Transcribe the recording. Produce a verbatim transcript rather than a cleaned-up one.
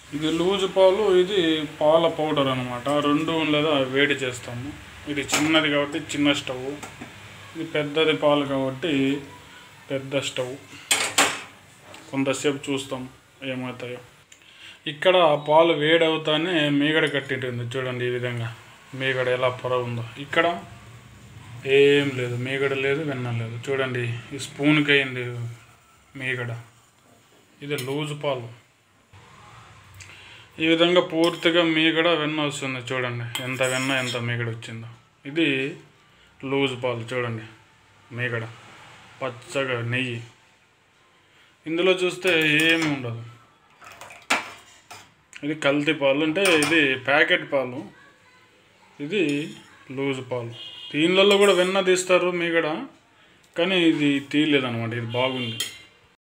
ఇది లూజు పాలు, ఇది పాల పౌడర్ అనమాట. రెండు లేదా వేడి చేస్తాము. ఇది చిన్నది కాబట్టి చిన్న స్టవ్, ఇది పెద్దది పాలు కాబట్టి పెద్ద స్టవ్. కొంతసేపు చూస్తాం ఏమవుతాయో. ఇక్కడ పాలు వేడవుతానే మీగడ కట్టింటుంది చూడండి. ఈ విధంగా మీగడ ఎలా పొర ఉందో. ఇక్కడ ఏం లేదు, మీగడ లేదు, వెన్న లేదు. చూడండి ఈ స్పూన్కి అయింది మీగడ. ఇది లూజు పాలు. ఈ విధంగా పూర్తిగా మీగడ వెన్న వస్తుంది చూడండి. ఎంత వెన్న ఎంత మీగడ వచ్చిందో. ఇది లూజు పాలు చూడండి. మీగడ పచ్చగా నెయ్యి. ఇందులో చూస్తే ఏమి ఉండదు. ఇది కల్తీ పాలు, అంటే ఇది ప్యాకెట్ పాలు, ఇది లూజు పాలు. దీనిలలో కూడా వెన్న తీస్తారు మీగడ, కానీ ఇది తీయలేదన్నమాట. ఇది బాగుంది.